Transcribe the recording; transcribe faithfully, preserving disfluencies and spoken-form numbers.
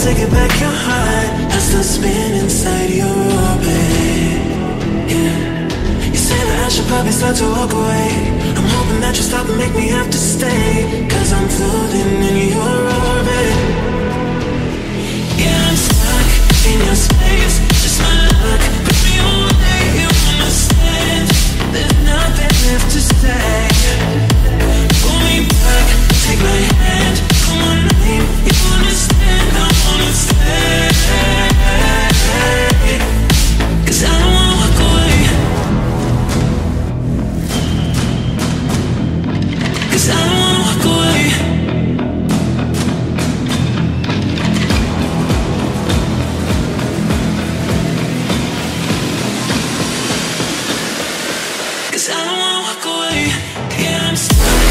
take it back, your heart I still spin inside your orbit. Yeah, you say that I should probably start to walk away. I'm hoping that you stop and make me have to stay, cause I'm floating in your orbit. Yeah, I'm stuck in your space, just my luck. Put me away, you understand. There's nothing left to say. Pull me back, take my hand, call my name. You understand, I wanna stay. Cause I don't wanna walk away. Cause I don't wanna walk away. Cause I don't wanna walk away. Yeah, I'm stuck.